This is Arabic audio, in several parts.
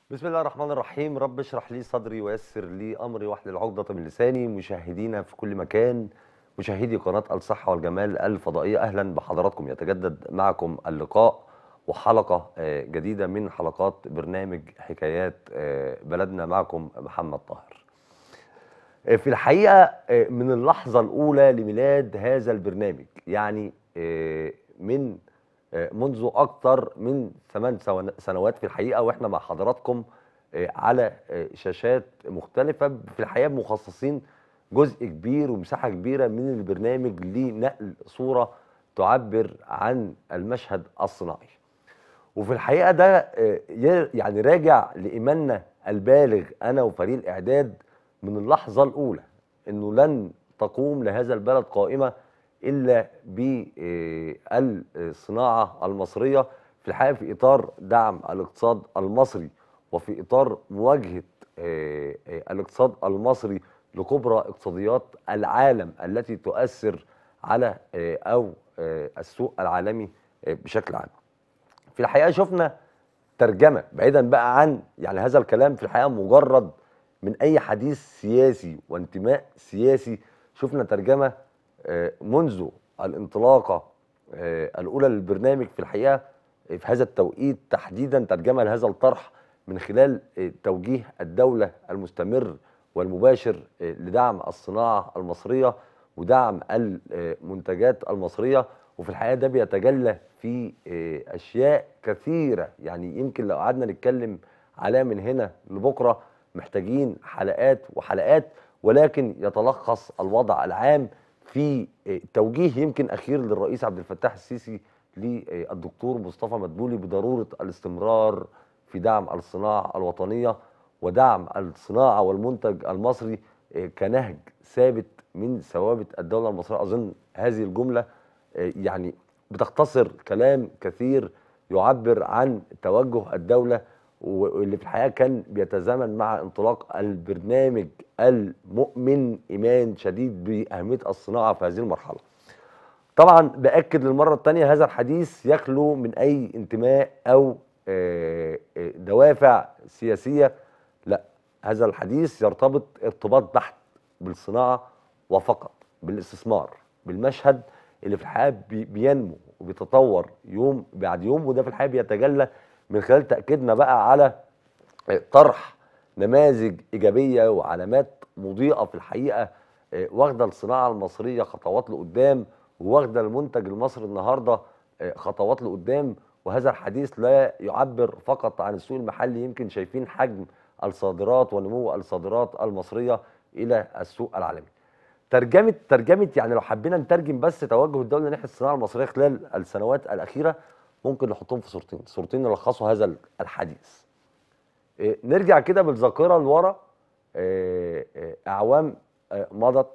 بسم الله الرحمن الرحيم. رب اشرح لي صدري ويسر لي امري واحلل عقدة من لساني. مشاهدينا في كل مكان، مشاهدي قناة الصحة والجمال الفضائية، اهلا بحضراتكم. يتجدد معكم اللقاء وحلقة جديدة من حلقات برنامج حكايات بلدنا. معكم محمد طاهر. في الحقيقة من اللحظة الأولى لميلاد هذا البرنامج، يعني من منذ أكثر من 8 سنوات في الحقيقة، وإحنا مع حضراتكم على شاشات مختلفة، في الحقيقة مخصصين جزء كبير ومساحة كبيرة من البرنامج لنقل صورة تعبر عن المشهد الصناعي. وفي الحقيقة ده يعني راجع لإيماننا البالغ أنا وفريق الإعداد من اللحظة الأولى إنه لن تقوم لهذا البلد قائمة إلا بالصناعة المصرية، في الحقيقة في إطار دعم الاقتصاد المصري، وفي إطار مواجهة الاقتصاد المصري لكبرى اقتصاديات العالم التي تؤثر على أو السوق العالمي بشكل عام. في الحقيقة شفنا ترجمة بعيدا بقى عن يعني هذا الكلام في الحقيقة مجرد من أي حديث سياسي وانتماء سياسي. شفنا ترجمة منذ الانطلاقة الأولى للبرنامج في الحقيقة في هذا التوقيت تحديدا، ترجمة لهذا الطرح من خلال توجيه الدولة المستمر والمباشر لدعم الصناعة المصرية ودعم المنتجات المصرية. وفي الحقيقة ده بيتجلى في أشياء كثيرة، يعني يمكن لو قعدنا نتكلم عليها من هنا لبكرة محتاجين حلقات وحلقات، ولكن يتلخص الوضع العام في توجيه يمكن أخير للرئيس عبد الفتاح السيسي للدكتور مصطفى مدبولي بضرورة الاستمرار في دعم الصناعة الوطنية ودعم الصناعة والمنتج المصري كنهج ثابت من ثوابت الدولة المصرية. أظن هذه الجملة يعني بتختصر كلام كثير يعبر عن توجه الدولة، واللي في الحقيقة كان بيتزامن مع انطلاق البرنامج المؤمن إيمان شديد بأهمية الصناعة في هذه المرحلة. طبعا بأكد للمرة الثانية هذا الحديث يخلو من أي انتماء أو دوافع سياسية، لا، هذا الحديث يرتبط ارتباط بحت بالصناعة وفقط، بالاستثمار، بالمشهد اللي في الحقيقة بينمو وبيتطور يوم بعد يوم. وده في الحقيقة بيتجلى من خلال تأكيدنا بقى على طرح نماذج إيجابية وعلامات مضيئة في الحقيقة واخدة الصناعة المصرية خطوات لقدام، وواخدة المنتج المصري النهاردة خطوات لقدام. وهذا الحديث لا يعبر فقط عن السوق المحلي، يمكن شايفين حجم الصادرات ونمو الصادرات المصرية إلى السوق العالمي. ترجمة يعني لو حبينا نترجم بس توجه الدولة ناحية الصناعة المصرية خلال السنوات الأخيرة، ممكن نحطهم في صورتين يلخصوا هذا الحديث. نرجع كده بالذاكرة لورا أعوام مضت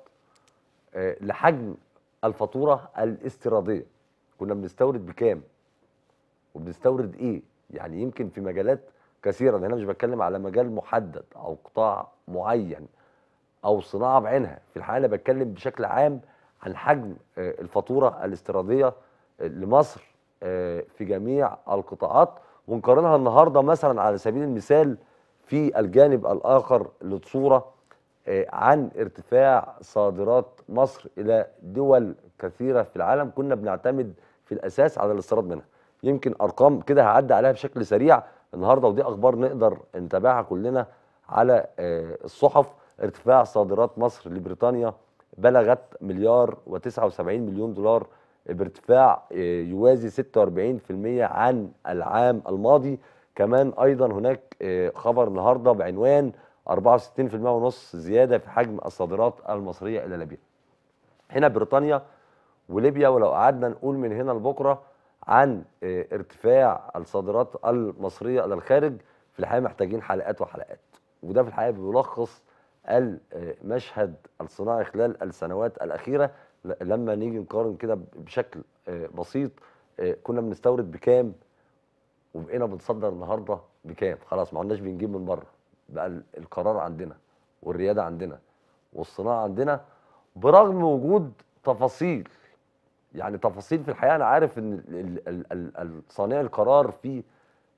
لحجم الفاتورة الاستيرادية. كنا بنستورد بكام وبنستورد ايه؟ يعني يمكن في مجالات كثيرة، انا مش بتكلم على مجال محدد او قطاع معين او صناعة بعينها، في الحقيقة انا بتكلم بشكل عام عن حجم الفاتورة الاستيرادية لمصر في جميع القطاعات، ونقارنها النهارده مثلا على سبيل المثال في الجانب الاخر للصورة عن ارتفاع صادرات مصر الى دول كثيرة في العالم كنا بنعتمد في الاساس على الاستيراد منها. يمكن ارقام كده هعدي عليها بشكل سريع النهارده، ودي اخبار نقدر نتابعها كلنا على الصحف. ارتفاع صادرات مصر لبريطانيا بلغت مليار و79 مليون دولار، بارتفاع يوازي 46% عن العام الماضي. كمان ايضا هناك خبر النهارده بعنوان 64% ونص زياده في حجم الصادرات المصريه الى ليبيا. هنا بريطانيا وليبيا، ولو قعدنا نقول من هنا لبكره عن ارتفاع الصادرات المصريه الى الخارج، في الحقيقه محتاجين حلقات وحلقات. وده في الحقيقه بيلخص المشهد الصناعي خلال السنوات الاخيره. لما نيجي نقارن كده بشكل بسيط، كنا بنستورد بكام وبقينا بنصدر النهارده بكام؟ خلاص ما عدناش بنجيب من بره، بقى القرار عندنا والرياده عندنا والصناعه عندنا، برغم وجود تفاصيل. يعني تفاصيل في الحقيقه انا عارف ان صانع القرار في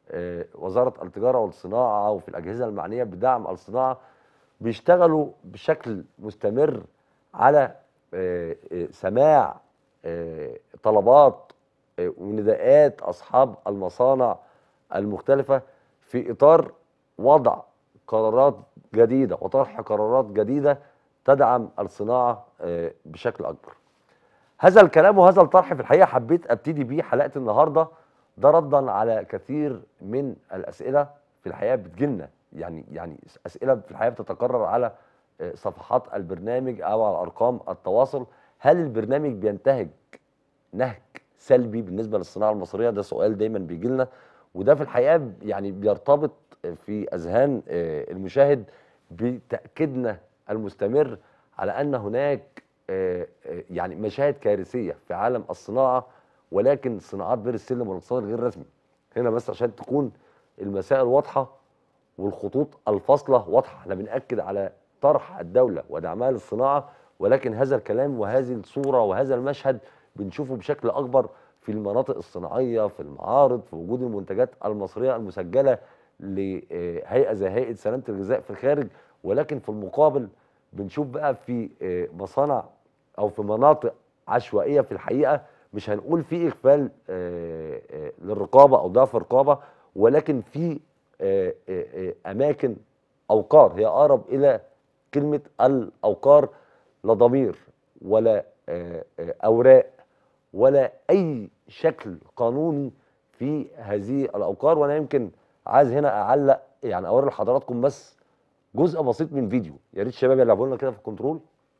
وزاره التجاره والصناعه وفي الاجهزه المعنيه بدعم الصناعه بيشتغلوا بشكل مستمر على سماع طلبات ونداءات اصحاب المصانع المختلفه في اطار وضع قرارات جديده وطرح قرارات جديده تدعم الصناعه بشكل اكبر. هذا الكلام وهذا الطرح في الحقيقه حبيت ابتدي بيه حلقه النهارده، ده ردا على كثير من الاسئله في الحقيقه بتجيلنا، يعني اسئله في الحقيقه بتتكرر على صفحات البرنامج او على ارقام التواصل. هل البرنامج بينتهج نهج سلبي بالنسبه للصناعه المصريه؟ ده سؤال دايما بيجي لنا، وده في الحقيقه يعني بيرتبط في اذهان المشاهد بتاكيدنا المستمر على ان هناك يعني مشاهد كارثيه في عالم الصناعه، ولكن صناعات بير السلم والاقتصاد الغير رسمي. هنا بس عشان تكون المسائل واضحه والخطوط الفاصله واضحه، احنا بنأكد على طرح الدوله ودعمها للصناعه، ولكن هذا الكلام وهذه الصوره وهذا المشهد بنشوفه بشكل اكبر في المناطق الصناعيه، في المعارض، في وجود المنتجات المصريه المسجله لهيئه زي هيئه سلامه الغذاء في الخارج. ولكن في المقابل بنشوف بقى في مصانع او في مناطق عشوائيه في الحقيقه، مش هنقول في اغفال للرقابه او ضعف رقابه، ولكن في اماكن اوقار، هي اقرب الى كلمه الاوقار، لا ضمير ولا اوراق ولا اي شكل قانوني في هذه الاوقار. وانا يمكن عايز هنا اعلق، يعني اوري لحضراتكم بس جزء بسيط من فيديو، يا ريت الشباب يلعبوا لنا كده في الكنترول.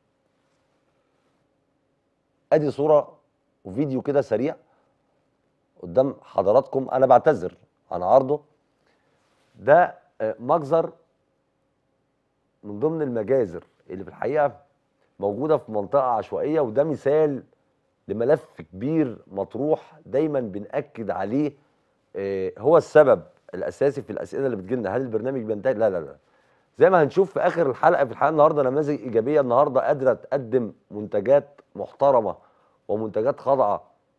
ادي صوره وفيديو كده سريع قدام حضراتكم، انا بعتذر عن عرضه. ده مجزر من ضمن المجازر اللي في الحقيقه موجوده في منطقه عشوائيه، وده مثال لملف كبير مطروح دايما بنأكد عليه. هو السبب الاساسي في الاسئله اللي بتجيلنا، هل البرنامج بينتهي؟ لا لا لا. زي ما هنشوف في اخر الحلقه، في الحلقه النهارده نماذج ايجابيه النهارده قادره تقدم منتجات محترمه ومنتجات خاضعه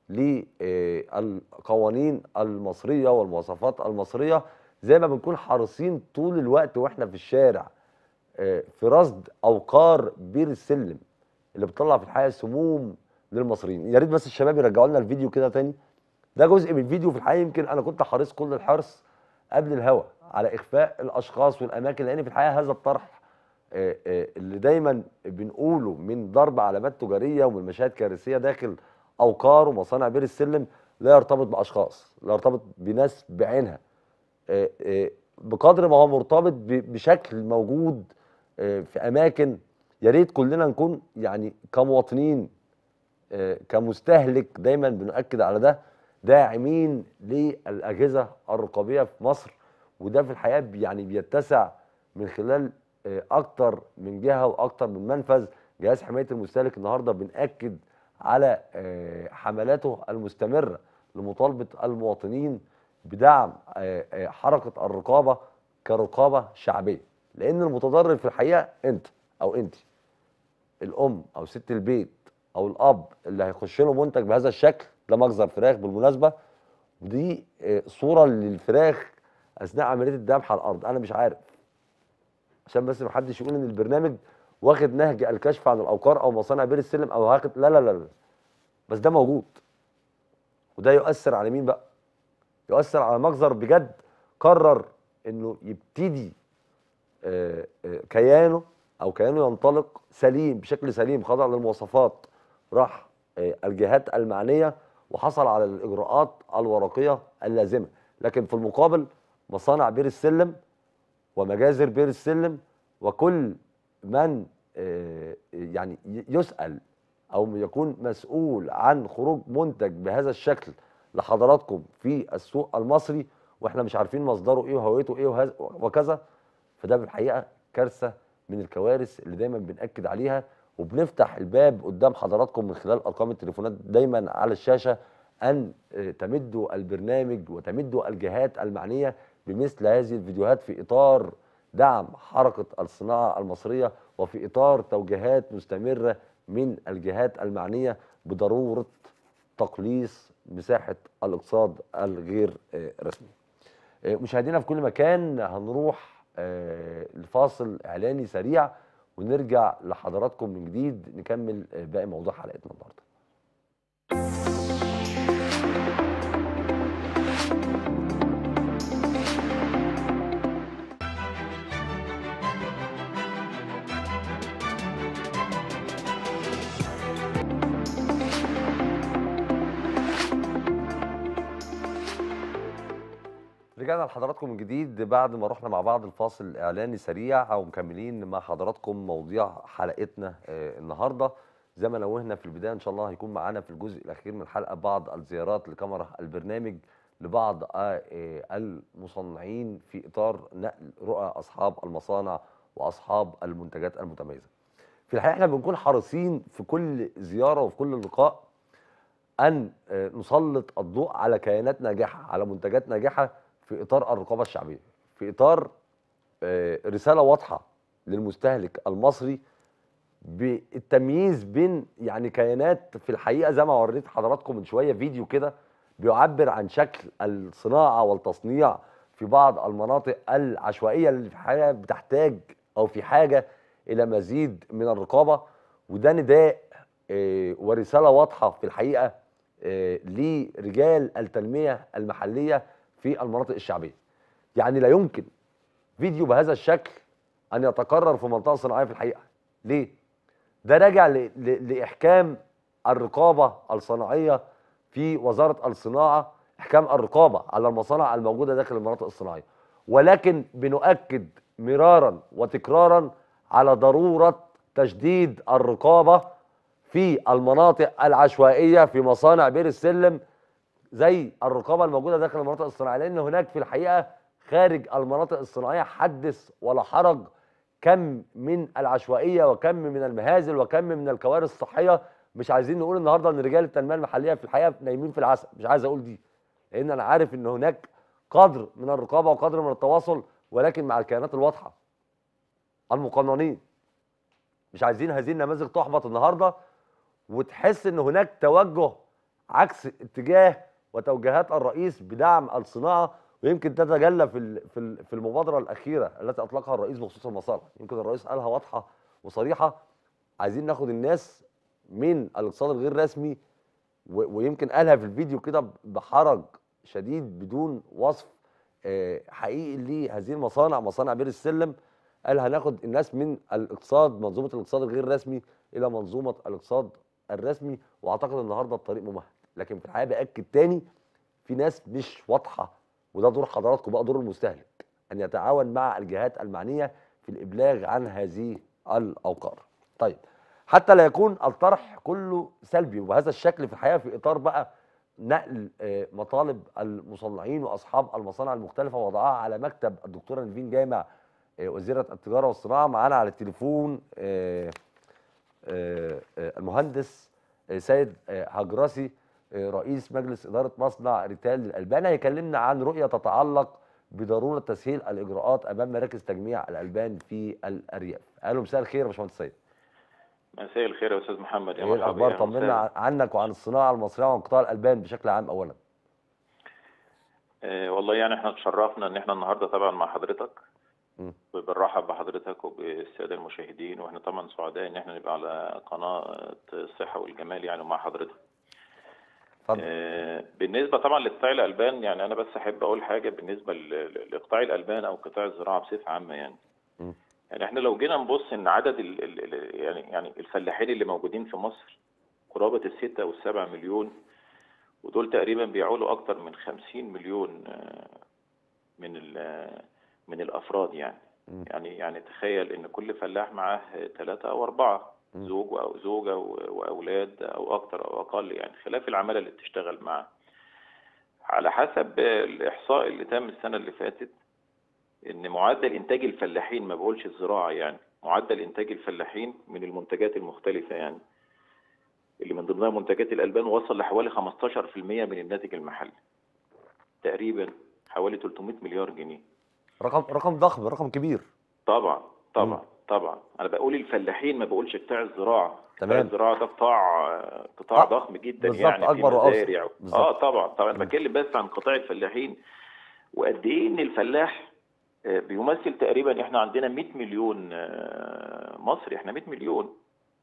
للقوانين المصريه والمواصفات المصريه، زي ما بنكون حريصين طول الوقت واحنا في الشارع في رصد اوقار بير السلم اللي بتطلع في الحقيقه سموم للمصريين. يا ريت بس الشباب يرجعوا لنا الفيديو كده تاني. ده جزء من الفيديو في الحقيقه يمكن انا كنت حريص كل الحرص قبل الهوا على اخفاء الاشخاص والاماكن، لان في الحقيقه هذا الطرح اللي دايما بنقوله من ضرب علامات تجاريه ومن مشاهد كارثيه داخل اوقار ومصانع بير السلم لا يرتبط باشخاص، لا يرتبط بناس بعينها، بقدر ما هو مرتبط بشكل موجود في اماكن. يا ريت كلنا نكون يعني كمواطنين كمستهلك دايما بنؤكد على ده، داعمين للاجهزه الرقابيه في مصر. وده في الحقيقه يعني بيتسع من خلال اكتر من جهه واكتر من منفذ. جهاز حمايه المستهلك النهارده بنأكد على حملاته المستمره لمطالبه المواطنين بدعم حركه الرقابه كرقابه شعبيه، لان المتضرر في الحقيقه انت او انت، الام او ست البيت او الاب اللي هيخش له منتج بهذا الشكل. ده مجزر فراخ بالمناسبه، ودي صوره للفراخ اثناء عمليه الذبح على الارض. انا مش عارف، عشان بس محدش يقول ان البرنامج واخد نهج الكشف عن الاوقار او مصانع بير السلم او واخد، لا لا لا لا، بس ده موجود. وده يؤثر على مين بقى؟ يؤثر على مجزر بجد قرر انه يبتدي كيانه او كيانه ينطلق سليم بشكل سليم خاضع للمواصفات، راح الجهات المعنيه وحصل على الاجراءات الورقيه اللازمه. لكن في المقابل مصانع بير السلم ومجازر بير السلم وكل من يعني يسأل او يكون مسؤول عن خروج منتج بهذا الشكل لحضراتكم في السوق المصري واحنا مش عارفين مصدره ايه وهويته ايه وكذا، فده بالحقيقه كارثه من الكوارث اللي دايما بنأكد عليها. وبنفتح الباب قدام حضراتكم من خلال ارقام التليفونات دايما على الشاشه ان تمدوا البرنامج وتمدوا الجهات المعنيه بمثل هذه الفيديوهات في اطار دعم حركه الصناعه المصريه، وفي اطار توجيهات مستمره من الجهات المعنيه بضروره تقليص مساحه الاقتصاد الغير رسمي. مشاهدينا في كل مكان، هنروح لفاصل اعلاني سريع ونرجع لحضراتكم من جديد نكمل باقي موضوع حلقتنا النهارده. رجعنا لحضراتكم من جديد بعد ما رحنا مع بعض الفاصل الاعلاني سريع، ومكملين مع حضراتكم مواضيع حلقتنا النهارده. زي ما نوهنا في البدايه، ان شاء الله هيكون معانا في الجزء الاخير من الحلقه بعض الزيارات لكاميرا البرنامج لبعض المصنعين في اطار نقل رؤى اصحاب المصانع واصحاب المنتجات المتميزه. في الحقيقه احنا بنكون حريصين في كل زياره وفي كل لقاء ان نسلط الضوء على كيانات ناجحه، على منتجات ناجحه في اطار الرقابه الشعبيه، في اطار رساله واضحه للمستهلك المصري بالتمييز بين يعني كيانات في الحقيقه زي ما وريت حضراتكم من شويه فيديو كده بيعبر عن شكل الصناعه والتصنيع في بعض المناطق العشوائيه اللي في الحقيقه بتحتاج او في حاجه الى مزيد من الرقابه. وده نداء ورساله واضحه في الحقيقه لرجال التنميه المحليه في المناطق الشعبيه. يعني لا يمكن فيديو بهذا الشكل ان يتكرر في منطقه صناعيه في الحقيقه. ليه؟ ده راجع لاحكام الرقابه الصناعيه في وزاره الصناعه، احكام الرقابه على المصانع الموجوده داخل المناطق الصناعيه. ولكن بنؤكد مرارا وتكرارا على ضروره تشديد الرقابه في المناطق العشوائيه في مصانع بير السلم زي الرقابه الموجوده داخل المناطق الصناعيه، لان هناك في الحقيقه خارج المناطق الصناعيه حدث ولا حرج كم من العشوائيه وكم من المهازل وكم من الكوارث الصحيه. مش عايزين نقول النهارده ان رجال التنميه المحليه في الحقيقه نايمين في العسل، مش عايز اقول دي، لان انا عارف ان هناك قدر من الرقابه وقدر من التواصل، ولكن مع الكيانات الواضحه المقننين. مش عايزين هذه النماذج تحبط النهارده وتحس ان هناك توجه عكس اتجاه وتوجيهات الرئيس بدعم الصناعه. ويمكن تتجلى في المبادره الاخيره التي اطلقها الرئيس بخصوص المصانع. يمكن الرئيس قالها واضحه وصريحه، عايزين ناخد الناس من الاقتصاد الغير رسمي، ويمكن قالها في الفيديو كده بحرج شديد بدون وصف حقيقي لهذه المصانع، مصانع بير السلم. قال هناخد الناس من الاقتصاد، منظومه الاقتصاد الغير رسمي الى منظومه الاقتصاد الرسمي. واعتقد النهارده الطريق ممهد، لكن في الحقيقه باكد تاني في ناس مش واضحه، وده دور حضراتكم بقى، دور المستهلك ان يتعاون مع الجهات المعنيه في الابلاغ عن هذه الاوقار. طيب، حتى لا يكون الطرح كله سلبي وبهذا الشكل في الحقيقه في اطار بقى نقل مطالب المصنعين واصحاب المصانع المختلفه ووضعها على مكتب الدكتوره نيفين جامع وزيره التجاره والصناعه. معانا على التليفون المهندس سيد هجرسي رئيس مجلس إدارة مصنع ريتال للألبان. هيكلمنا عن رؤية تتعلق بضرورة تسهيل الإجراءات أمام مراكز تجميع الألبان في الأرياف. أهلا ومساء الخير يا باشمهندس سيد. مساء الخير يا أستاذ محمد. يا مرحبا. إيه الأخبار؟ طمنا عنك وعن الصناعة المصرية وعن قطاع الألبان بشكل عام أولا. والله يعني احنا اتشرفنا ان احنا النهارده طبعا مع حضرتك، وبنرحب بحضرتك وبالساده المشاهدين، واحنا طبعا سعداء ان احنا نبقى على قناه الصحه والجمال يعني مع حضرتك. بالنسبه طبعا لقطاع الالبان، يعني انا بس احب اقول حاجه بالنسبه لقطاع الالبان او قطاع الزراعه بصفه عامه. يعني احنا لو جينا نبص ان عدد يعني الفلاحين اللي موجودين في مصر قرابه ال6 وال7 مليون، ودول تقريبا بيعولوا اكتر من 50 مليون من الافراد. يعني تخيل ان كل فلاح معاه 3 أو 4 زوج او زوجه واولاد او اكتر او اقل، يعني خلاف العماله اللي بتشتغل معاه. على حسب الاحصاء اللي تم السنه اللي فاتت، ان معدل انتاج الفلاحين، ما بقولش الزراعه، يعني معدل انتاج الفلاحين من المنتجات المختلفه، يعني اللي من ضمنها منتجات الالبان، وصل لحوالي 15% من الناتج المحلي، تقريبا حوالي 300 مليار جنيه. رقم ضخم، رقم كبير. طبعا انا بقول الفلاحين، ما بقولش قطاع الزراعه. تمام. قطاع الزراعه ده قطاع ضخم جدا، بالظبط، يعني أكبر في مزارع. طبعا انا بتكلم بس عن قطاع الفلاحين. وقد ايه ان الفلاح بيمثل تقريبا، احنا عندنا 100 مليون مصري، احنا 100 مليون.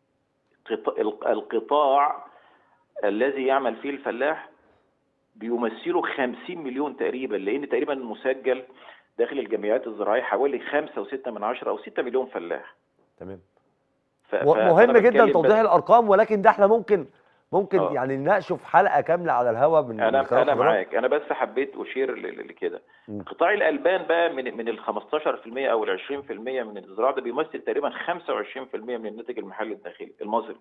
القطاع الذي يعمل فيه الفلاح بيمثله 50 مليون تقريبا، لان تقريبا مسجل داخل الجمعيات الزراعيه حوالي 5.6 او 6 مليون فلاح. تمام. فأنا مهم جدا بتكلم توضيح بس. الارقام، ولكن ده احنا ممكن اه يعني نناقشه في حلقه كامله على الهواء من خلال انا حضرتك. معاك، انا بس حبيت اشير لكده. م. قطاع الالبان بقى من ال 15% او ال 20% من الزراعه، ده بيمثل تقريبا 25% من الناتج المحلي الداخلي المصري،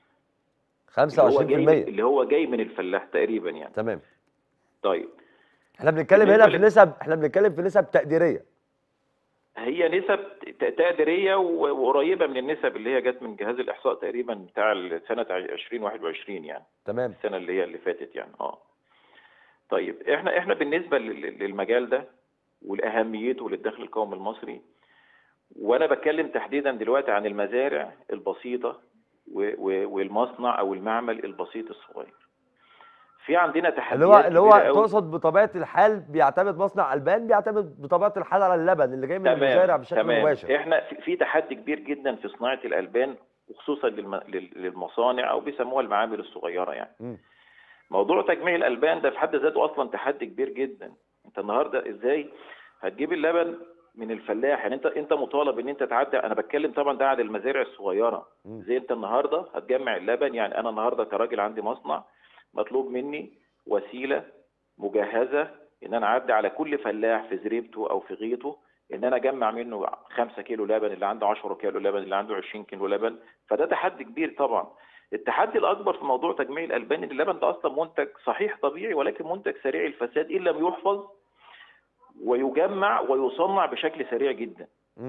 25%. اللي هو جاي من الفلاح تقريبا يعني. تمام. طيب احنا بنتكلم هنا في نسب، احنا بنتكلم في نسب تقديريه. هي نسب تقديريه وقريبه من النسب اللي هي جت من جهاز الاحصاء تقريبا بتاع سنه 2021 يعني. تمام. السنه اللي فاتت يعني. طيب احنا بالنسبه للمجال ده ولاهميته للدخل القومي المصري، وانا بتكلم تحديدا دلوقتي عن المزارع البسيطه والمصنع او المعمل البسيط الصغير، في عندنا تحديات اللي هو كبيره قوي. تقصد بطبيعه الحال بيعتمد مصنع البان، بيعتمد بطبيعه الحال على اللبن اللي جاي من المزارع بشكل مباشر. احنا في تحدي كبير جدا في صناعه الالبان، وخصوصا للمصانع او بيسموها المعامل الصغيره يعني. موضوع تجميع الالبان ده في حد ذاته اصلا تحدي كبير جدا. انت النهارده ازاي هتجيب اللبن من الفلاح؟ يعني انت مطالب ان انت تعدي، انا بتكلم طبعا ده على المزارع الصغيره. زي انت النهارده هتجمع اللبن، يعني انا النهارده كراجل عندي مصنع مطلوب مني وسيله مجهزه ان انا اعدي على كل فلاح في زريبته او في غيطه، ان انا اجمع منه 5 كيلو لبن، اللي عنده 10 كيلو لبن، اللي عنده 20 كيلو لبن. فده تحدي كبير طبعا. التحدي الاكبر في موضوع تجميع الالبان ان اللبن ده اصلا منتج صحيح طبيعي، ولكن منتج سريع الفساد ان لم يحفظ ويجمع ويصنع بشكل سريع جدا.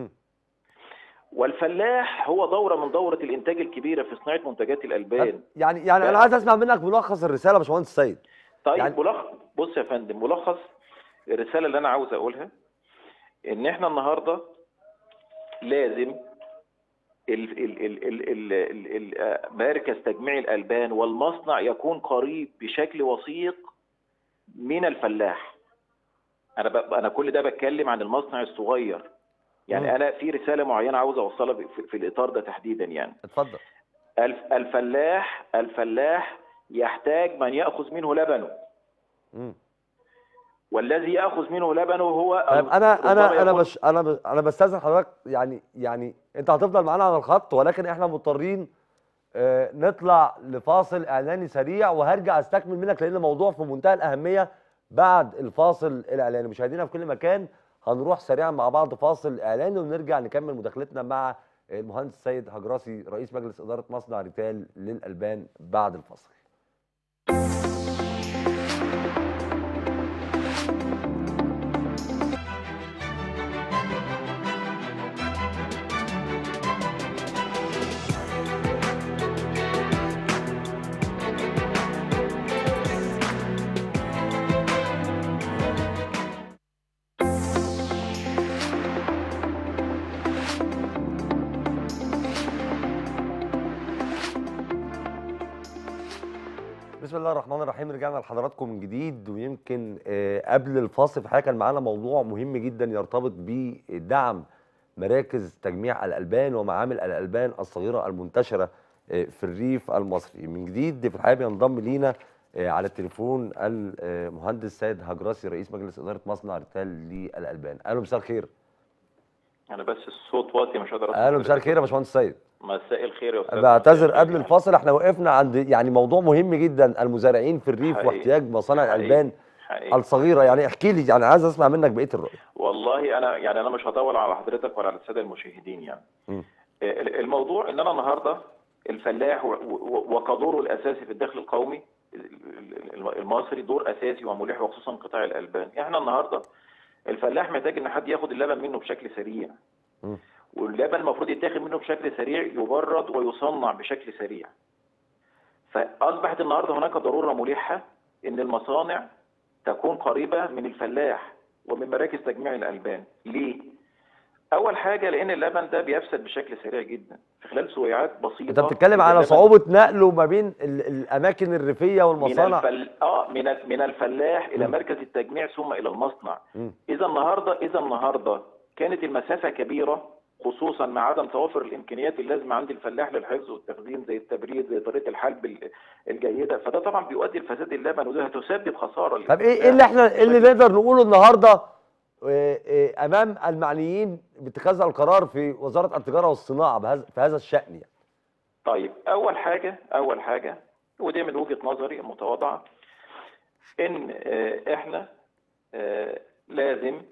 والفلاح هو دوره من دوره الانتاج الكبيره في صناعه منتجات الالبان. يعني انا عايز اسمع منك ملخص الرساله يا باشمهندس سيد. طيب يعني بص يا فندم، ملخص الرساله اللي انا عاوز اقولها ان احنا النهارده لازم مركز تجميع الالبان والمصنع يكون قريب بشكل وثيق من الفلاح. انا كل ده بتكلم عن المصنع الصغير يعني. انا في رساله معينه عاوز اوصلها في الاطار ده تحديدا يعني. اتفضل. الفلاح يحتاج من ياخذ منه لبنه. والذي ياخذ منه لبنه هو طيب انا بستاذن حضرتك، يعني انت هتفضل معانا على الخط، ولكن احنا مضطرين نطلع لفاصل اعلاني سريع، وهرجع استكمل منك لان الموضوع في منتهى الاهميه بعد الفاصل الاعلاني. مشاهدينا في كل مكان، هنروح سريعا مع بعض فاصل اعلاني ونرجع نكمل مداخلتنا مع المهندس سيد هجراسي رئيس مجلس اداره مصنع ريتال للالبان بعد الفاصل. بسم الله الرحمن الرحيم. رجعنا لحضراتكم من جديد، ويمكن قبل الفاصل في حاجه كان معانا موضوع مهم جدا يرتبط بدعم مراكز تجميع الالبان ومعامل الالبان الصغيره المنتشره في الريف المصري. من جديد في الحقيقه بينضم لينا على التليفون المهندس سيد هجراسي رئيس مجلس اداره مصنع ريتال للالبان. اهلا مساء الخير. انا بس الصوت واطي مش قادر اهلا مساء الخير يا باشمهندس سيد. مساء الخير يا استاذ. بعتذر قبل الفاصل، احنا وقفنا عند يعني موضوع مهم جدا، المزارعين في الريف حقيقي. واحتياج مصانع الالبان حقيقي. الصغيره. يعني احكي لي، يعني عايز اسمع منك بقيه الرؤيه. والله انا مش هطول على حضرتك ولا على الساده المشاهدين يعني. الموضوع ان انا النهارده الفلاح وكدوره الاساسي في الدخل القومي المصري دور اساسي وملح، وخصوصا قطاع الالبان. احنا النهارده الفلاح محتاج ان حد ياخد اللبن منه بشكل سريع. واللبن المفروض يتاخد منه بشكل سريع، يبرد ويصنع بشكل سريع. فاصبحت النهارده هناك ضروره ملحه ان المصانع تكون قريبه من الفلاح ومن مراكز تجميع الالبان. ليه؟ اول حاجه لان اللبن ده بيفسد بشكل سريع جدا في خلال سويعات بسيطه. انت بتتكلم على صعوبه نقله ما بين الاماكن الريفيه والمصانع. من الفلاح الى مركز التجميع ثم الى المصنع. اذا النهارده كانت المسافه كبيره، خصوصا مع عدم توافر الامكانيات اللازمه عند الفلاح للحفظ والتخزين، زي التبريد، زي طريقه الحلب الجيده، فده طبعا بيؤدي لفساد اللبن، وده هتسبب خساره. طب ايه اللي نقدر نقوله النهارده امام المعنيين باتخاذ القرار في وزاره التجاره والصناعه في هذا الشان يعني؟ طيب، اول حاجه ودي من وجهه نظري المتواضعه، ان احنا لازم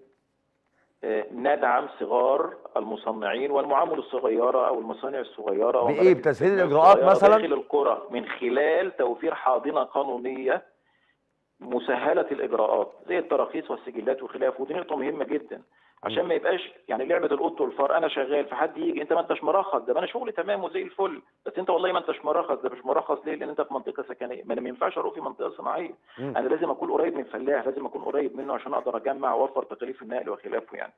ندعم صغار المصنعين والمعامل الصغيره او المصانع الصغيره بايه؟ بتسهيل الاجراءات مثلا داخل القرى، من خلال توفير حاضنه قانونيه مسهله الاجراءات زي التراخيص والسجلات وخلافه. ودي نقطه مهمه جدا عشان ما يبقاش يعني لعبه القط والفار، انا شغال فحد يجي انت ما انتش مرخص، ده انا شغلي تمام وزي الفل، بس انت والله ما انتش مرخص. ده مش مرخص ليه؟ لان انت في منطقه سكنيه، ما انا ما ينفعش اروح في منطقه صناعيه. انا لازم اكون قريب من فلاح، لازم اكون قريب منه عشان اقدر اجمع واوفر تكاليف النقل وخلافه يعني.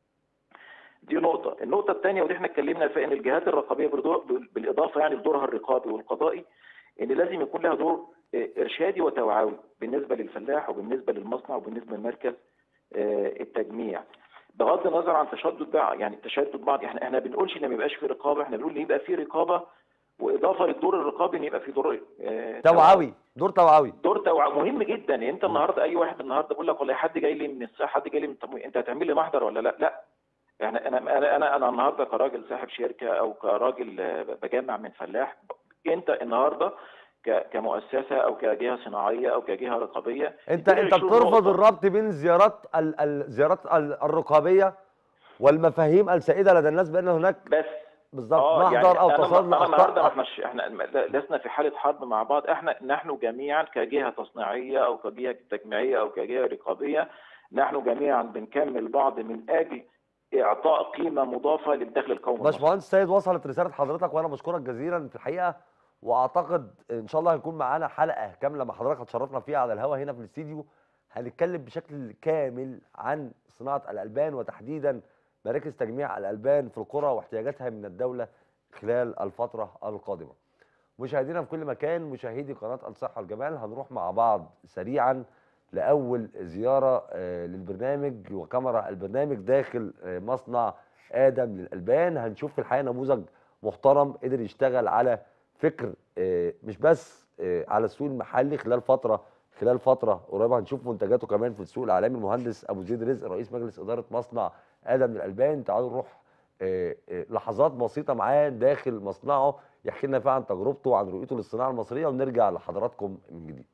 دي نقطه. النقطه الثانيه ودي احنا اتكلمنا فيها، ان الجهات الرقابيه بالاضافه يعني لدورها الرقابي والقضائي، ان لازم يكون لها دور ارشادي وتوعوي بالنسبه للفلاح وبالنسبه للمصنع وبالنسبه لمركز التجميع، بغض النظر عن تشدد بعض. احنا ما بنقولش ان ما يبقاش في رقابه، احنا بنقول ان يبقى في رقابه، واضافه للدور الرقابي ان يبقى في دور توعوي. دور توعوي مهم جدا. يعني انت النهارده اي واحد النهارده بيقول لك والله حد جاي لي من الصحه، حد جاي لي من التموين، انت هتعمل لي محضر ولا لا؟ لا. يعني انا النهارده كراجل صاحب شركه او كراجل بجمع من فلاح، انت النهارده كمؤسسه او كجهه صناعيه او كجهه رقابيه، انت بترفض الربط بين الزيارات الرقابيه والمفاهيم السائده لدى الناس بان هناك بس بالظبط محضر يعني او تصادم اخطاء. احنا لسنا في حاله حرب مع بعض، نحن جميعا كجهه تصنيعيه او كجهه تجميعيه او كجهه رقابيه، نحن جميعا بنكمل بعض من اجل اعطاء قيمه مضافه للدخل القومي. باشمهندس سيد، وصلت رساله حضرتك وانا بشكرك جزيلا في الحقيقه، واعتقد ان شاء الله هيكون معانا حلقه كامله مع حضرتك هتشرفنا فيها على الهواء هنا في الاستديو، هنتكلم بشكل كامل عن صناعه الالبان وتحديدا مراكز تجميع الالبان في القرى واحتياجاتها من الدوله خلال الفتره القادمه. مشاهدينا في كل مكان، مشاهدي قناه الصحه والجمال، هنروح مع بعض سريعا لاول زياره للبرنامج وكاميرا البرنامج داخل مصنع ادم للالبان. هنشوف في الحقيقه نموذج محترم قدر يشتغل على فكر مش بس على السوق المحلي خلال فتره قريبه، هنشوف منتجاته كمان في السوق العالمي. المهندس ابو زيد رزق رئيس مجلس اداره مصنع ادم للالبان، تعالوا نروح لحظات بسيطه معاه داخل مصنعه يحكي لنا فيها عن تجربته وعن رؤيته للصناعه المصريه، ونرجع لحضراتكم من جديد.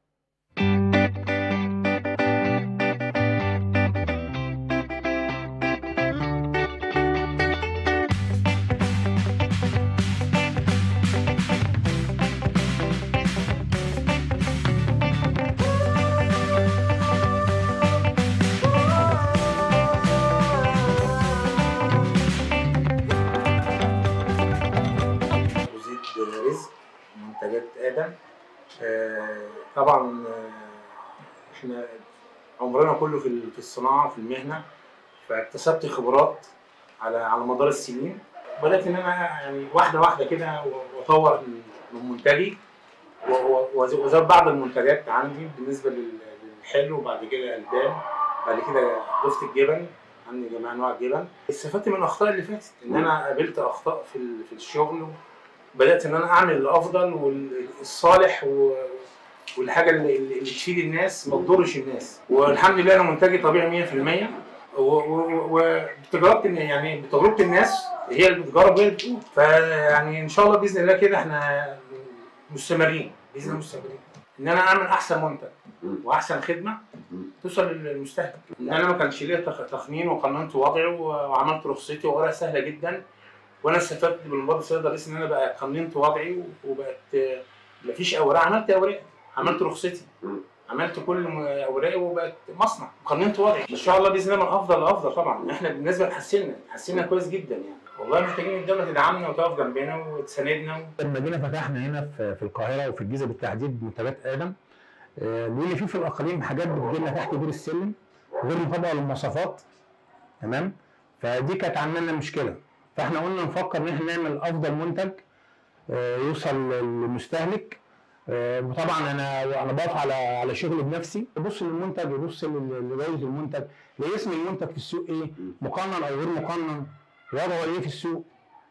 منتجات ادم. طبعا احنا عمرنا كله في الصناعه في المهنه، فاكتسبت خبرات على مدار السنين. بدات ان انا يعني واحده كده واطور من منتجي وزود بعض المنتجات عندي بالنسبه للحلو، وبعد كده البان، بعد كده ضفت الجبن، عندي جميع انواع الجبن. استفدت من الاخطاء اللي فاتت، ان انا قابلت اخطاء في الشغل، بدات ان انا اعمل الافضل والصالح والحاجه اللي تفيد الناس ما تضرش الناس. والحمد لله انا منتجي طبيعي 100%، وبتجربه يعني بتجربه الناس هي اللي بتجرب وهي اللي بتقول. فيعني ان شاء الله باذن الله كده احنا مستمرين باذن الله، مستمرين ان انا اعمل احسن منتج واحسن خدمه توصل للمستهلك. ان انا ما كانش ليا تخمين وقننت وضعي وعملت رخصتي وورقه سهله جدا، وانا استفدت بالمبادره السيد الرئيس ان انا بقى قننت وضعي وبقت مفيش اوراق، عملت اوراق، عملت رخصتي، عملت كل اوراقي وبقت مصنع، قننت وضعي. ان شاء الله باذن الله من افضل لافضل. طبعا احنا بالنسبه حسنا كويس جدا يعني، والله محتاجين الدوله تدعمنا وتقف جنبنا وتساندنا. لما جينا فتحنا هنا في القاهره وفي الجيزه بالتحديد منتجات ادم، لان في الاقاليم حاجات بتجي لنا تحت بير السلم غير مطابقه للمواصفات، تمام؟ فدي كانت عامله مشكله. فاحنا قلنا نفكر ان احنا نعمل افضل منتج يوصل للمستهلك. وطبعا انا بقف على شغلي بنفسي، يبص للمنتج، يبص لجوده المنتج، لاسم المنتج في السوق ايه، مقنن او غير مقنن، وضعه ايه في السوق.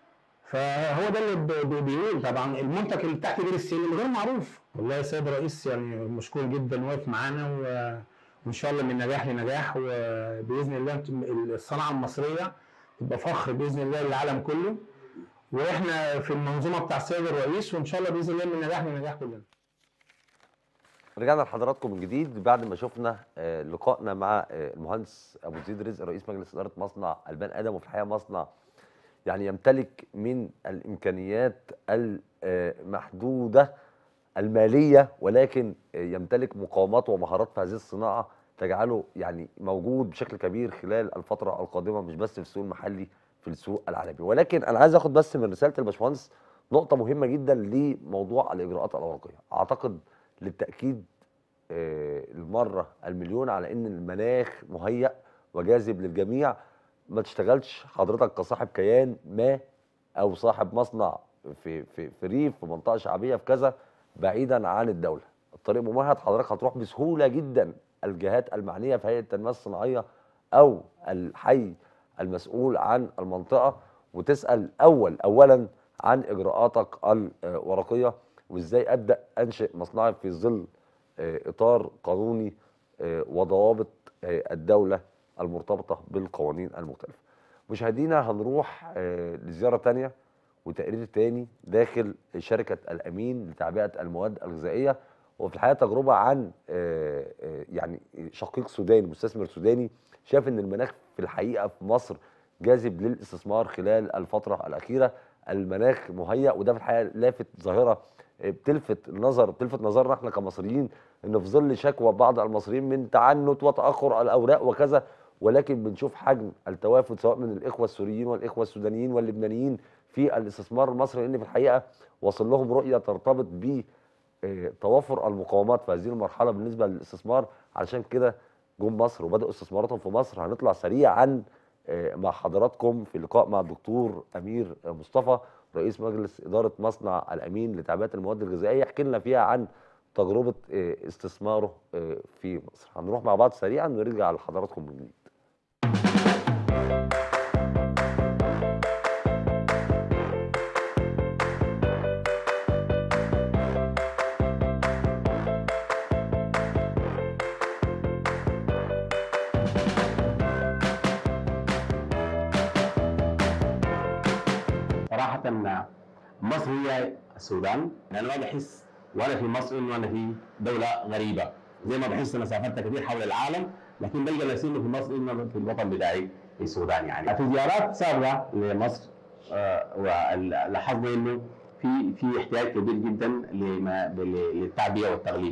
فهو ده اللي بيقول. طبعا المنتج اللي تحت بير السلم غير معروف. والله يا سيد الرئيس يعني مشكور جدا واقف معانا، وان شاء الله من نجاح لنجاح، وباذن الله الصناعه المصريه تبقى فخر باذن الله للعالم كله، واحنا في المنظومه بتاع السيد الرئيس، وان شاء الله باذن الله من نجاح لنجاح كلنا. رجعنا لحضراتكم من جديد بعد ما شفنا لقائنا مع المهندس ابو زيد رزق رئيس مجلس اداره مصنع البان ادم، وفي الحقيقه مصنع يعني يمتلك من الامكانيات المحدوده الماليه، ولكن يمتلك مقاومات ومهارات في هذه الصناعه تجعله يعني موجود بشكل كبير خلال الفتره القادمه، مش بس في السوق المحلي، في السوق العالمي. ولكن انا عايز اخد بس من رساله الباشمهندس نقطه مهمه جدا لموضوع الاجراءات الورقيه. اعتقد للتاكيد المره المليون على ان المناخ مهيأ وجاذب للجميع. ما تشتغلش حضرتك كصاحب كيان ما او صاحب مصنع في ريف، في منطقه شعبيه، في كذا، بعيدا عن الدوله. الطريق ممهد، حضرتك هتروح بسهوله جدا الجهات المعنيه في هيئه التنميه الصناعيه او الحي المسؤول عن المنطقه، وتسال اولا عن اجراءاتك الورقيه، وازاي ابدا انشئ مصنعي في ظل اطار قانوني وضوابط الدوله المرتبطه بالقوانين المختلفه. مشاهدينا هنروح لزياره ثانيه وتقرير ثاني داخل شركه الامين لتعبئه المواد الغذائيه، وفي الحقيقه تجربه عن يعني شقيق سوداني، مستثمر سوداني شاف ان المناخ في الحقيقه في مصر جاذب للاستثمار خلال الفتره الاخيره. المناخ مهيأ، وده في الحقيقه لافت ظاهره بتلفت نظرنا احنا كمصريين، ان في ظل شكوى بعض المصريين من تعنت وتاخر الاوراق وكذا، ولكن بنشوف حجم التوافد سواء من الاخوه السوريين والاخوه السودانيين واللبنانيين في الاستثمار المصري، لان في الحقيقه وصل لهم رؤيه ترتبط بتوافر المقاومات في هذه المرحله بالنسبه للاستثمار. علشان كده جم مصر وبداوا استثماراتهم في مصر. هنطلع سريعا مع حضراتكم في لقاء مع الدكتور امير مصطفى رئيس مجلس اداره مصنع الامين لتعبئه المواد الغذائيه، يحكي لنا فيها عن تجربه استثماره في مصر. هنروح مع بعض سريعا ونرجع لحضراتكم من جديد. صراحة مصر هي السودان. أنا ما بحس وأنا في مصر إنه أنا في دولة غريبة، زي ما بحس أنا سافرت كثير حول العالم، لكن بلقى نفسي إنه في مصر إنه في الوطن بتاعي في السودان. يعني في زيارات سابقة لمصر ولاحظنا إنه في احتياج كبير جدا للتعبئة والتغليف.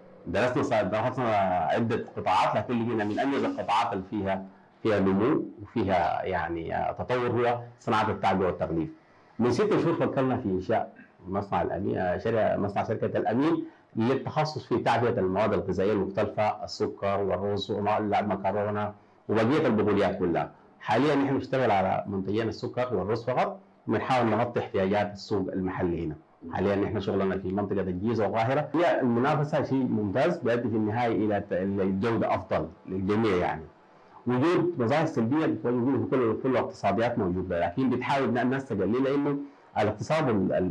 درسنا عدة قطاعات، لكن لقينا من أنجز القطاعات اللي فيها نمو وفيها يعني تطور هو صناعة التعبئة والتغليف. من 6 شهور فكرنا في إنشاء مصنع الأمين، شركة الأمين للتخصص في تعبئة المواد الغذائية المختلفة، السكر والرز والمكرونة وبقية البقوليات كلها. حاليا نحن نشتغل على منتجين السكر والرز فقط، وبنحاول نغطي احتياجات السوق المحلي هنا. حاليا نحن شغلنا في منطقة الجيزة والقاهرة. هي المنافسة شيء ممتاز بيؤدي في النهاية إلى الجودة أفضل للجميع. يعني وجود مظاهر سلبيه بتواجه في كل الاقتصاديات موجوده، لكن بتحاول الناس تقللها، انه الاقتصاد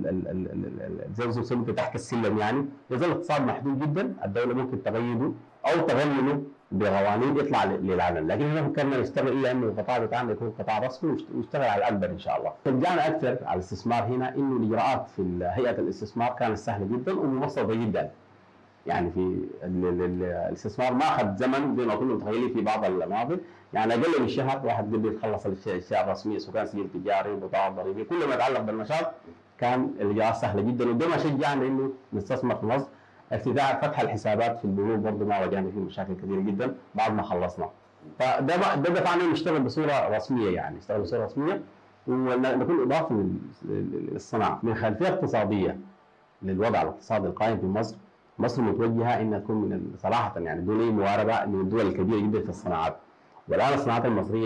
زي ما بيسموه تحت السلم يعني يظل اقتصاد محدود جدا. الدوله ممكن تغيره او تغنمه بقوانين يطلع للعلن، لكن احنا فكرنا نشتغل الى انه القطاع بتاعنا يكون قطاع رسمي ونشتغل على الاكبر ان شاء الله. شجعنا اكثر على الاستثمار هنا، انه الاجراءات في هيئه الاستثمار كانت سهله جدا ومبسطه جدا. يعني في الاستثمار ما اخذ زمن زي ما كنا متخيلين في بعض المناطق، يعني اقل من شهر واحد قدر يخلص الاشياء الرسميه، سواء كان سجل تجاري، بطاقه ضريبيه، كل ما يتعلق بالنشاط كان الاجراءات سهله جدا، وده ما شجعنا انه نستثمر في مصر. افتتاح فتح الحسابات في البنوك برضه ما واجهنا فيه مشاكل كثيره جدا بعد ما خلصنا. فده دفعنا نشتغل بصوره رسميه، يعني نشتغل بصوره رسميه ونكون اضافه للصناعه. من خلفيه اقتصاديه للوضع الاقتصادي القائم في مصر، مصر متوجهه انها تكون من صراحه يعني دون اي مواربه من الدول الكبيره جدا في الصناعات. والان الصناعات المصريه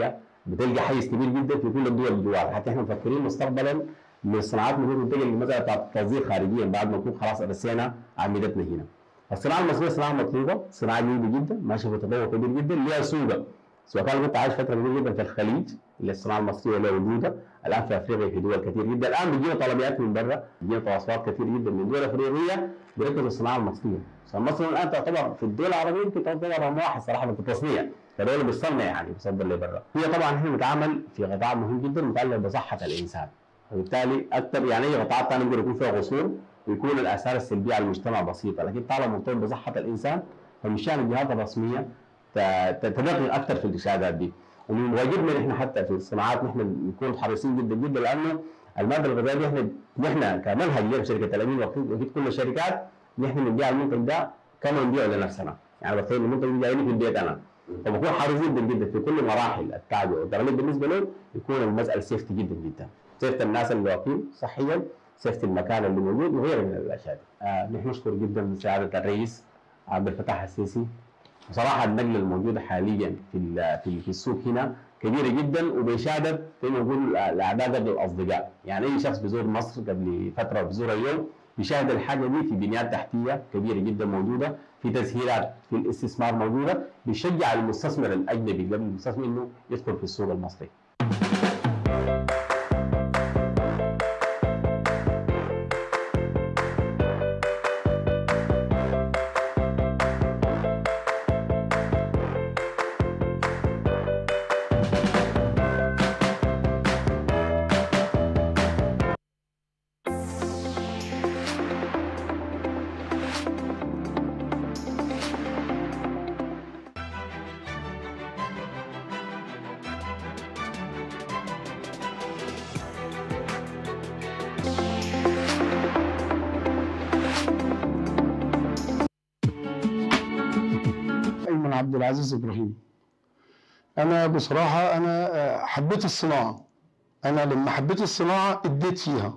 بتلقى حيز كبير جدا في كل الدول الجوار. حتى احنا مفكرين مستقبلا ان الصناعات ممكن تنتقل للمساله بتاعت التصدير خارجيا بعد ما نكون خلاص رسينا اعمدتنا هنا. الصناعه المصريه صناعه مطلوبه، صناعه جيده جدا، ماشيه في تطور كبير جدا، ليها سوقها. سواء كان انت عايش فتره كبيره جدا في الخليج اللي الصناعه المصريه لها وجودها، الان في افريقيا في دول كثير جدا، الان بيجينا طلبيات من برا، بيجينا تواصلات كثير جدا من دول افريقيه بيركزوا الصناعه المصريه. مصر الان تعتبر في الدول العربيه يمكن تعتبر رقم واحد صراحه في التصنيع، كدوله بتصنع يعني بتصدر لبرا. هي طبعا احنا بنتعامل في قطاع مهم جدا متعلق بصحه الانسان، وبالتالي اكثر يعني اي قطاعات ثانيه ممكن يكون فيها قصور ويكون الاثار السلبيه على المجتمع بسيطه، لكن طالما مرتبط بصحه الانسان فمن شان الجهات الرسميه تدقق اكثر في الاشادات دي. ومن واجبنا نحن حتى في الصناعات نحن نكون حريصين جدا جدا، لانه الماده الغذائيه نحن كمنهج اليوم شركه الامين واكيد كل الشركات نحن بنبيع المنتج ده كما نبيعه لنفسنا، يعني بتخيل المنتج اللي جايني في البيت انا، فبكون حريص جدا جدا في كل مراحل التعبئه والتغليف بالنسبه له يكون المساله سيفتي جدا جدا، سيفتي الناس اللي واقفين صحيا، سيفتي المكان اللي موجود وغيره من الاشياء دي. نحن نشكر جدا سعاده الرئيس عبد الفتاح السيسي. بصراحه النقله الموجوده حاليا في السوق هنا كبيره جدا، وبيشهد زي ما نقول الاعداء قبل الاصدقاء، يعني اي شخص بيزور مصر قبل فتره بيزورها اليوم بيشاهد الحاجه دي في بنيات تحتيه كبيره جدا موجوده، في تسهيلات في الاستثمار موجوده، بيشجع المستثمر الاجنبي قبل المستثمر انه يدخل في السوق المصري. عبد العزيز إبراهيم. أنا بصراحة حبيت الصناعة. أنا لما حبيت الصناعة اديت فيها.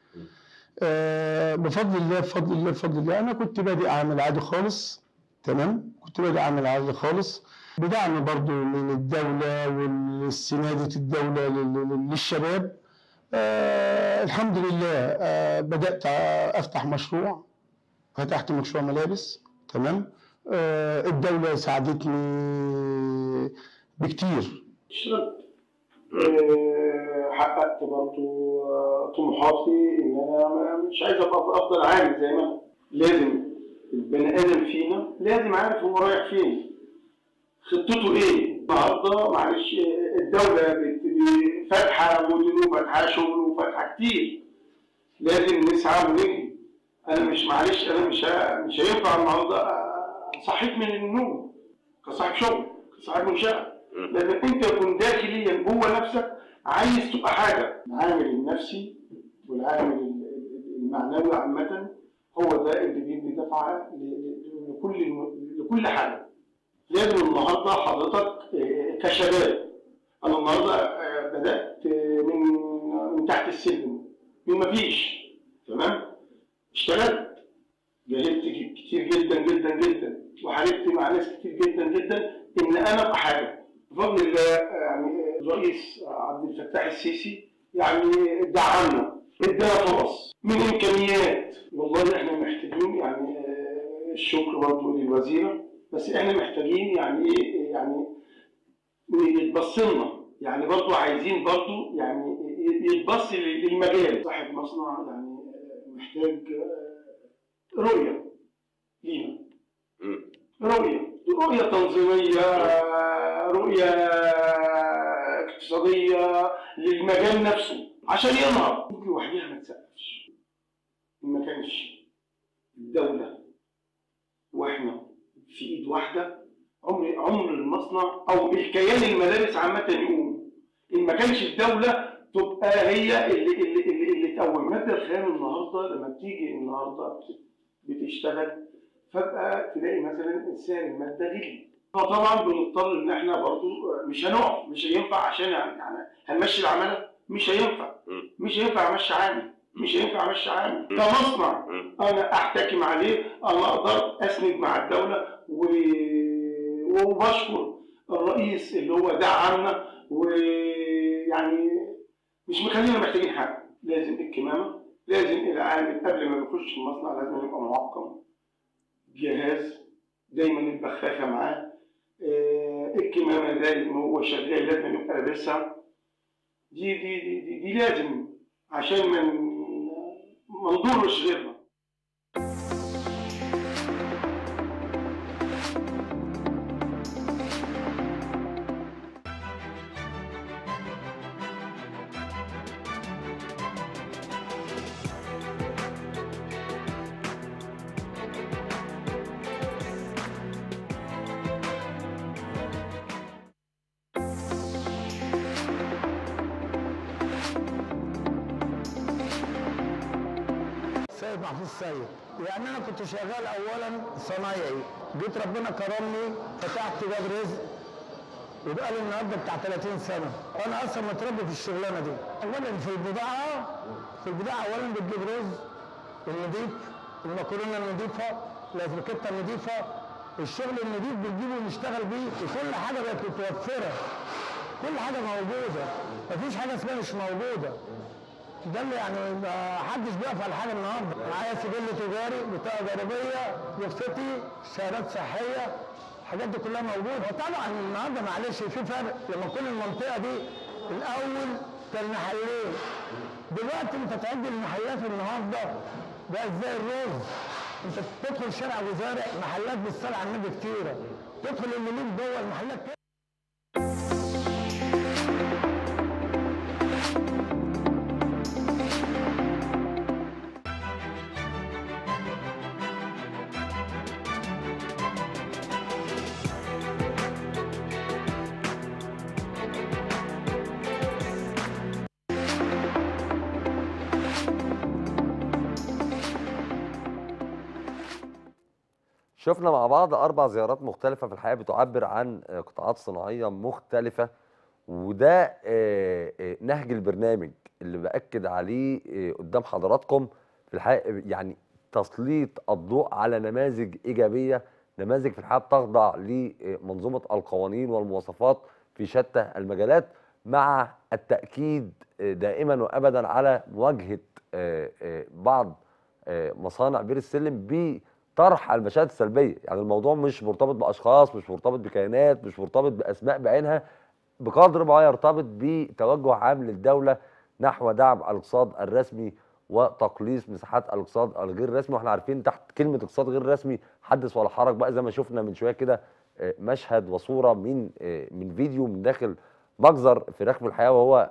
بفضل الله بفضل الله بفضل الله. أنا كنت بادئ أعمل عادي خالص، تمام؟ كنت بادئ أعمل عادي خالص بدعم برضو من الدولة والاستنادة الدولة للشباب. الحمد لله بدأت أفتح مشروع، فتحت مشروع ملابس، تمام؟ الدولة ساعدتني بكتير. اشتغلت، حققت برضو طموحاتي ان انا مش عايز ابقى افضل عامل زي ما انا. لازم البني ادم فينا لازم عارف هو رايح فين، خطته ايه. النهارده معلش الدولة فاتحة مدن وفاتحة شغل وفاتحة كتير، لازم نسعى ونجري. انا مش معلش انا مش هينفع النهارده صحيت من النوم كصاحب شغل كصاحب منشأة، لازم انت تكون داخليا جوه نفسك عايز تبقى حاجه. العامل النفسي والعامل المعنوي عامه هو ده اللي بيدي دفعه لكل حاجه. لازم النهارده حضرتك كشباب، انا النهارده بدات من تحت السلم، من مفيش، تمام؟ اشتغلت، جاهدت كتير جدا جدا جدا، وحاربت مع ناس كتير جدا جدا ان انا ابقى حاجه. بفضل الله يعني الرئيس عبد الفتاح السيسي يعني دعمنا، ادانا فرص من امكانيات. والله احنا محتاجين يعني الشكر برضه للوزيره، بس احنا محتاجين يعني ايه، يعني يتبص لنا، يعني برضه عايزين برضه يعني يتبص للمجال. صاحب مصنع يعني محتاج رؤيه لينا، رؤية تنظيمية، رؤية اقتصادية للمجال نفسه عشان ينهض. لوحدها ما تسقفش، ما كانش الدولة واحنا في ايد واحدة عمر المصنع او الكيان الملابس عامة يقوم. ان ما كانش الدولة تبقى هي اللي تقوم. المادة الخام النهارده لما بتيجي النهارده بتشتغل فجأة تلاقي مثلا سعر المادة غلي، فطبعا بنضطر ان احنا برضو مش هنقف، مش هينفع عشان يعني هنمشي العمالة، مش هينفع امشي عامل، مش هينفع امشي عامل كمصنع انا احتكم عليه، انا اقدر اسند مع الدولة. وبشكر الرئيس اللي هو دعمنا مش مخلينا محتاجين حاجه. لازم الكمامه، لازم العامل قبل ما يخش المصنع لازم يبقى معقم، جهاز دايما البخاخه معاه، الكمامه زي ما هو شغال لازم يبقى لابسها. دي لازم عشان ما نضرش غيرنا. سيد محفوظ السيد. يعني انا كنت شغال اولا صنايعي، جيت ربنا كرمني فتحت باب رزق، وبقالي النهارده بتاع 30 سنه، وانا اصلا متربي في الشغلانه دي. اولا في البضاعه اولا بتجيب رز النضيف، المكرونه النضيفه، الاسباجيتا النضيفه، الشغل النضيف بتجيبه ونشتغل بيه، وكل حاجه بقت متوفره، كل حاجه موجوده، مفيش حاجه اسمها مش موجوده. ده اللي يعني ما حدش بيقف على حاجه النهارده. معايا سجل تجاري، بطاقه ضريبيه، رخصتي، شهادات صحيه، الحاجات دي كلها موجوده. وطبعا النهارده معلش في فرق، لما كل المنطقه دي الاول كان محلين، دلوقتي انت تعدي المحلات النهارده بقت زي الرز. انت تدخل شارع وزارع محلات بالصلاه على النبي كتيره، تدخل المليك جوه المحلات كده. شفنا مع بعض 4 زيارات مختلفة في الحقيقة بتعبر عن قطاعات صناعية مختلفة، وده نهج البرنامج اللي بأكد عليه قدام حضراتكم في الحقيقة، يعني تسليط الضوء على نماذج إيجابية، نماذج في الحقيقة بتخضع لمنظومة القوانين والمواصفات في شتى المجالات، مع التأكيد دائما وأبدا على مواجهة بعض مصانع بير السلم طرح المشاهد السلبيه. يعني الموضوع مش مرتبط باشخاص، مش مرتبط بكيانات، مش مرتبط باسماء بعينها، بقدر ما يرتبط بتوجه عام للدوله نحو دعم الاقتصاد الرسمي وتقليص مساحات الاقتصاد الغير رسمي. واحنا عارفين تحت كلمه اقتصاد غير رسمي حدث ولا حرج بقى، زي ما شفنا من شويه كده مشهد وصوره من فيديو من داخل مجزر فراخ في الحياه، وهو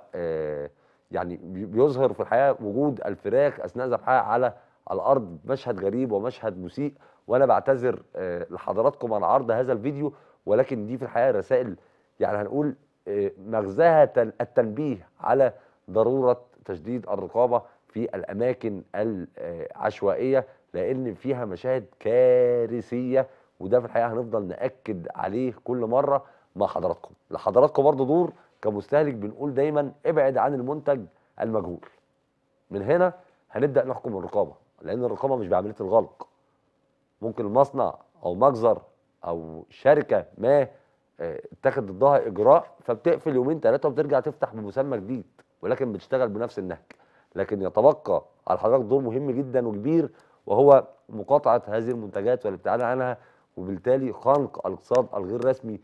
يعني بيظهر في الحياه وجود الفراخ اثناء ذبحها على الارض. مشهد غريب ومشهد مسيء، وانا بعتذر لحضراتكم عن عرض هذا الفيديو، ولكن دي في الحقيقه رسائل يعني هنقول مغزاها التنبيه على ضروره تشديد الرقابه في الاماكن العشوائيه، لان فيها مشاهد كارثيه، وده في الحقيقه هنفضل ناكد عليه كل مره مع حضراتكم. لحضراتكم برضه دور كمستهلك، بنقول دايما ابعد عن المنتج المجهول. من هنا هنبدا نحكم الرقابه، لان الرقابه مش بعمليه الغلق. ممكن المصنع او مجزر او شركه ما اتخذ ضدها اجراء فبتقفل يومين 3 وبترجع تفتح بمسمى جديد، ولكن بتشتغل بنفس النهج. لكن يتبقى على حضرتك دور مهم جدا وكبير، وهو مقاطعه هذه المنتجات والابتعاد عنها، وبالتالي خنق الاقتصاد الغير رسمي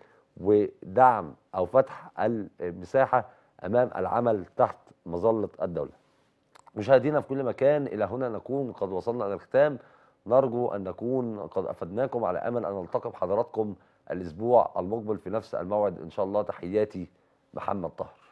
ودعم او فتح المساحه امام العمل تحت مظله الدوله. مشاهدينا في كل مكان، إلى هنا نكون قد وصلنا إلى الختام. نرجو أن نكون قد أفدناكم، على أمل أن نلتقي بحضراتكم الأسبوع المقبل في نفس الموعد إن شاء الله. تحياتي محمد طاهر.